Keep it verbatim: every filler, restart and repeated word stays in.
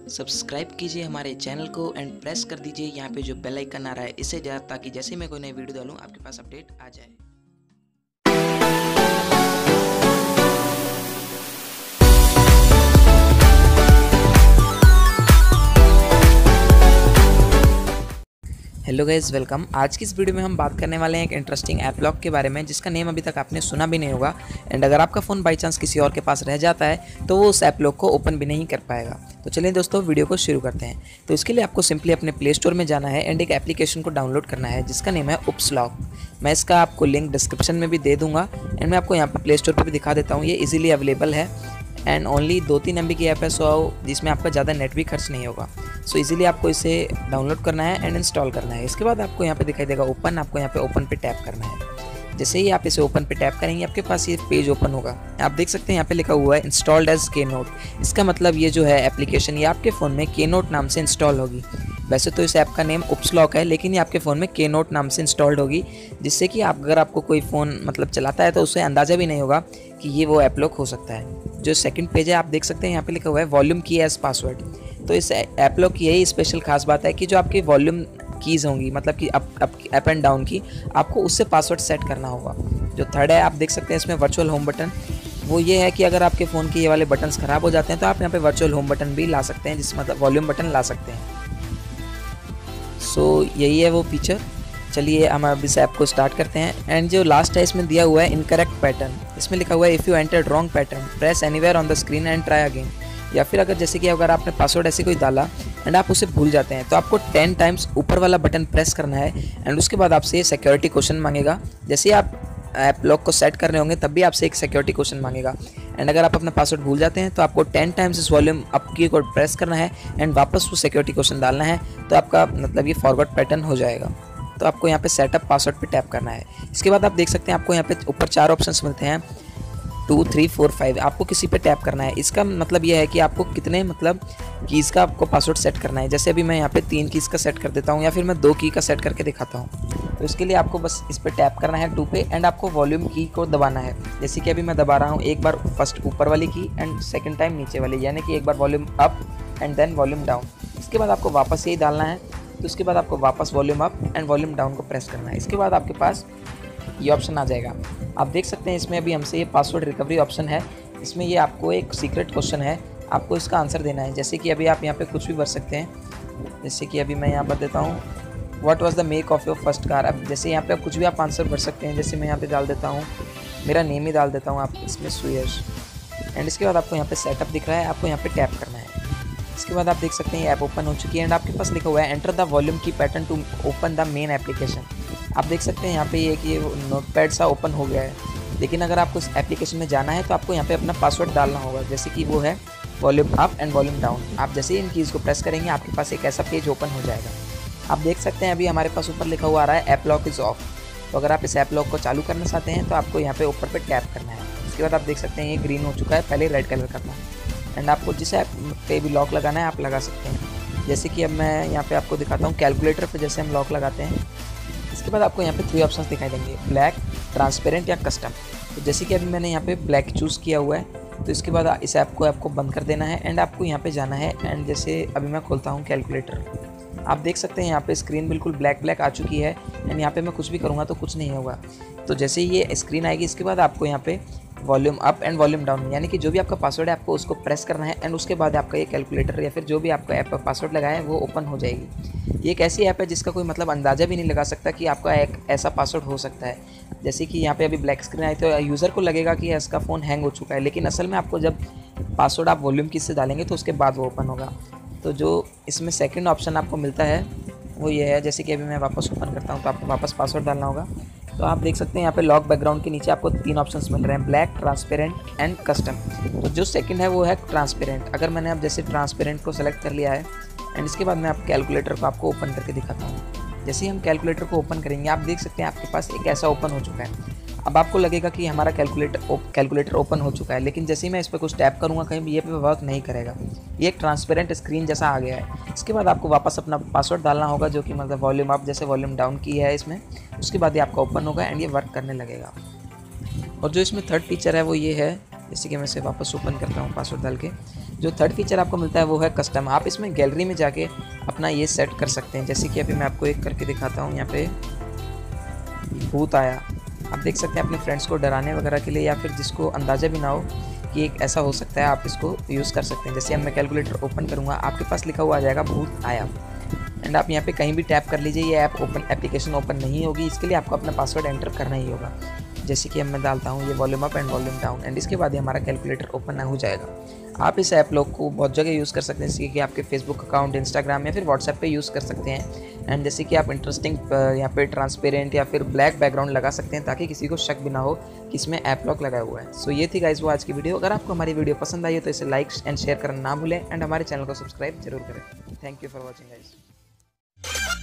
Subscribe कीजिए हमारे channel को एंड प्रेस कर दीजिए यहाँ पे जो बेल आइकन आ रहा है इसे जा ताकि जैसे मैं कोई नई वीडियो डालूँ आपके पास अपडेट आ जाए। Hello guys, welcome. आज की इस वीडियो में हम बात करने वाले हैं एक इंटरेस्टिंग एपलॉक के बारे में जिसका नेम अभी तक आपने सुना भी नहीं होगा। एंड अगर आपका फ़ोन बाई चांस किसी और के पास रह जाता है तो वो उस एपलॉक को ओपन भी नहीं कर पाएगा। तो चलिए दोस्तों, वीडियो को शुरू करते हैं। तो इसके लिए आपको सिंपली अपने प्ले स्टोर में जाना है एंड एक एप्लीकेशन को डाउनलोड करना है जिसका नेम है AppLock। मैं इसका आपको लिंक डिस्क्रिप्शन में भी दे दूँगा एंड मैं आपको यहाँ पर प्ले स्टोर पर भी दिखा देता हूँ। ये ईजिली अवेलेबल है एंड ओनली दो तीन एम बी की ऐप है, सो जिसमें आपका ज़्यादा नेट भी खर्च नहीं होगा। सो इजीली आपको इसे डाउनलोड करना है एंड इंस्टॉल करना है। इसके बाद आपको यहाँ पे दिखाई देगा ओपन, आपको यहाँ पे ओपन पे टैप करना है। जैसे ही आप इसे ओपन पे टैप करेंगे आपके पास ये पेज ओपन होगा। आप देख सकते हैं यहाँ पे लिखा हुआ है इंस्टॉल्ड एज के नोट। इसका मतलब ये जो है एप्लीकेशन ये आपके फ़ोन में के नोट नाम से इंस्टॉल होगी। वैसे तो इस ऐप का नेम AppLock है, लेकिन ये आपके फ़ोन में के नोट नाम से इंस्टॉल्ड होगी, जिससे कि आप अगर आपको कोई फ़ोन मतलब चलाता है तो उसे अंदाज़ा भी नहीं होगा कि ये वो एपलॉक हो सकता है। जो सेकंड पेज है आप देख सकते हैं यहाँ पे लिखा हुआ है वॉल्यूम की एज पासवर्ड। तो इस एपलॉक की यही स्पेशल खास बात है कि जो आपकी वॉल्यूम कीज़ होंगी, मतलब कि up up up and down key, आपको उससे पासवर्ड सेट करना होगा। जो थर्ड है आप देख सकते हैं इसमें वर्चुअल होम बटन। वो ये है कि अगर आपके फ़ोन के ये वाले बटन्स ख़राब हो जाते हैं तो आप यहाँ पे वर्चुअल होम बटन भी ला सकते हैं, जिस मतलब वॉल्यूम बटन ला सकते हैं। सो so, यही है वो फीचर। चलिए हम अब इस ऐप को स्टार्ट करते हैं। एंड जो लास्ट है इसमें दिया हुआ है इनकरेक्ट पैटर्न। इसमें लिखा हुआ है if you entered wrong pattern press anywhere on the screen and try again. या फिर अगर जैसे कि अगर आपने पासवर्ड ऐसे कोई डाला एंड आप उसे भूल जाते हैं तो आपको टेन टाइम्स ऊपर वाला बटन प्रेस करना है एंड उसके बाद आपसे ये सिक्योरिटी क्वेश्चन मांगेगा। जैसे ही आप एपलॉक को सेट कर रहे होंगे तब भी आपसे एक सिक्योरिटी क्वेश्चन मांगेगा। एंड अगर आप अपना पासवर्ड भूल जाते हैं तो आपको टेन टाइम्स इस वॉल्यूम अप की को प्रेस करना है एंड वापस वो सिक्योरिटी क्वेश्चन डालना है, तो आपका मतलब ये फॉरवर्ड पैटर्न हो जाएगा। तो आपको यहाँ पे सेटअप पासवर्ड पे टैप करना है। इसके बाद आप देख सकते हैं आपको यहाँ पे ऊपर चार ऑप्शंस मिलते हैं, टू थ्री फोर फाइव। आपको किसी पे टैप करना है। इसका मतलब ये है कि आपको कितने मतलब कीज़ का आपको पासवर्ड सेट करना है। जैसे अभी मैं यहाँ पे तीन कीज़ का सेट कर देता हूँ या फिर मैं दो की का सेट करके दिखाता हूँ। तो इसके लिए आपको बस इस पर टैप करना है टू पे एंड आपको वॉल्यूम की को दबाना है। जैसे कि अभी मैं दबा रहा हूँ, एक बार फर्स्ट ऊपर वाली की एंड सेकेंड टाइम नीचे वाली, यानी कि एक बार volume up and then volume down. इसके बाद आपको वापस यही डालना है। तो उसके बाद आपको वापस volume up and volume down को प्रेस करना है। इसके बाद आपके पास ये ऑप्शन आ जाएगा। आप देख सकते हैं इसमें अभी हमसे ये पासवर्ड रिकवरी ऑप्शन है। इसमें ये आपको एक सीक्रेट क्वेश्चन है, आपको इसका आंसर देना है। जैसे कि अभी आप यहाँ पे कुछ भी भर सकते हैं। जैसे कि अभी मैं यहाँ पर देता हूँ what was the make of your first car. अब जैसे यहाँ पे कुछ भी आप आंसर भर सकते हैं। जैसे मैं यहाँ पे डाल देता हूँ, मेरा नेम ही डाल देता हूँ आप इसमें सुयश। एंड इसके बाद आपको यहाँ पे सेटअप दिख रहा है, आपको यहाँ पे टैप करना है। इसके बाद आप देख सकते हैं ये ऐप ओपन हो चुकी है एंड आपके पास लिखा हुआ है एंटर द वॉल्यूम की pattern to open the main application. आप देख सकते हैं यहाँ पे ये कि नोटपैड सा ओपन हो गया है, लेकिन अगर आपको इस एप्लीकेशन में जाना है तो आपको यहाँ पे अपना पासवर्ड डालना होगा। जैसे कि वो है volume up and volume down. आप जैसे ही इन कीज़ को प्रेस करेंगे आपके पास एक ऐसा पेज ओपन हो जाएगा। आप देख सकते हैं अभी हमारे पास ऊपर लिखा हुआ आ रहा है एपलॉक इज़ ऑफ। तो अगर आप इस एपलॉक को चालू करना चाहते हैं तो आपको यहाँ पे ऊपर पे टैप करना है। इसके बाद आप देख सकते हैं ये ग्रीन हो चुका है, पहले रेड कलर का था। एंड आपको जिस ऐप पे भी लॉक लगाना है आप लगा सकते हैं। जैसे कि अब मैं यहाँ पे आपको दिखाता हूँ कैलकुलेटर पे जैसे हम लॉक लगाते हैं। इसके बाद आपको यहाँ पे थ्री ऑप्शंस दिखाई देंगे, ब्लैक, ट्रांसपेरेंट या कस्टम। तो जैसे कि अभी मैंने यहाँ पे ब्लैक चूज़ किया हुआ है, तो इसके बाद इस ऐप को आपको बंद कर देना है एंड आपको यहाँ पे जाना है। एंड जैसे अभी मैं खोलता हूँ कैलकुलेटर, आप देख सकते हैं यहाँ पे स्क्रीन बिल्कुल ब्लैक ब्लैक आ चुकी है एंड यहाँ पे मैं कुछ भी करूँगा तो कुछ नहीं होगा। तो जैसे ही ये स्क्रीन आएगी इसके बाद आपको यहाँ पे volume up and volume down, यानी कि जो भी आपका पासवर्ड है आपको उसको प्रेस करना है एंड उसके बाद आपका ये कैलकुलेटर या फिर जो भी आपका ऐप पर पासवर्ड लगाया है वो ओपन हो जाएगी। ये एक ऐसी ऐप है जिसका कोई मतलब अंदाज़ा भी नहीं लगा सकता कि आपका एक ऐसा पासवर्ड हो सकता है। जैसे कि यहाँ पे अभी ब्लैक स्क्रीन आई तो यूज़र को लगेगा कि इसका फ़ोन हैंग हो चुका है, लेकिन असल में आपको जब पासवर्ड आप वॉल्यूम की से डालेंगे तो उसके बाद वो ओपन होगा। तो जो इसमें सेकेंड ऑप्शन आपको मिलता है वो ये है। जैसे कि अभी मैं वापस ओपन करता हूँ तो आपको वापस पासवर्ड डालना होगा। तो आप देख सकते हैं यहाँ पे लॉक बैकग्राउंड के नीचे आपको तीन ऑप्शंस मिल रहे हैं, ब्लैक, ट्रांसपेरेंट एंड कस्टम। तो जो सेकंड है वो है ट्रांसपेरेंट। अगर मैंने अब जैसे ट्रांसपेरेंट को सेलेक्ट कर लिया है एंड इसके बाद मैं आप कैलकुलेटर को आपको ओपन करके दिखाता हूँ। जैसे ही हम कैलकुलेटर को ओपन करेंगे आप देख सकते हैं आपके पास एक ऐसा ओपन हो चुका है। अब आपको लगेगा कि हमारा कैलकुलेटर कैलकुलेटर ओपन हो चुका है, लेकिन जैसे ही मैं इस पर कुछ टैप करूँगा कहीं भी ये पे वर्क नहीं करेगा। ये एक ट्रांसपेरेंट स्क्रीन जैसा आ गया है। इसके बाद आपको वापस अपना पासवर्ड डालना होगा, जो कि मतलब वॉल्यूम अप जैसे वॉल्यूम डाउन की है इसमें। उसके बाद ये आपका ओपन होगा एंड ये वर्क करने लगेगा। और जो इसमें थर्ड फीचर है वो ये है, जैसे कि मैं इसे वापस ओपन करता हूँ पासवर्ड डाल के। जो थर्ड फीचर आपको मिलता है वो है कस्टम। आप इसमें गैलरी में जाके अपना ये सेट कर सकते हैं। जैसे कि अभी मैं आपको एक करके दिखाता हूँ। यहाँ पे भूत आया, आप देख सकते हैं अपने फ्रेंड्स को डराने वगैरह के लिए, या फिर जिसको अंदाज़ा भी ना हो कि एक ऐसा हो सकता है, आप इसको यूज़ कर सकते हैं। जैसे अब मैं कैलकुलेटर ओपन करूँगा, आपके पास लिखा हुआ आ जाएगा भूत आया, एंड आप यहाँ पे कहीं भी टैप कर लीजिए, ये ऐप ओपन एप्लीकेशन ओपन नहीं होगी। इसके लिए आपको अपना पासवर्ड एंटर करना ही होगा। जैसे कि अब मैं डालता हूँ ये volume up and volume down, and इसके बाद ही हमारा कैलकुलेटर ओपन हो जाएगा। आप इस ऐप लॉक को बहुत जगह यूज़ कर सकते हैं, जैसे कि आपके फेसबुक अकाउंट, इंस्टाग्राम या फिर व्हाट्सएप पे यूज़ कर सकते हैं। एंड जैसे कि आप इंटरेस्टिंग यहाँ पे ट्रांसपेरेंट या फिर ब्लैक बैकग्राउंड लगा सकते हैं, ताकि किसी को शक भी ना हो कि इसमें ऐप लॉक लगाया हुआ है। सो ये थी गाइस वो आज की वीडियो। अगर आपको हमारी वीडियो पसंद आई हो तो इसे लाइक एंड शेयर करना ना भूलें, एंड हमारे चैनल को सब्सक्राइब जरूर करें। Thank you for watching guys.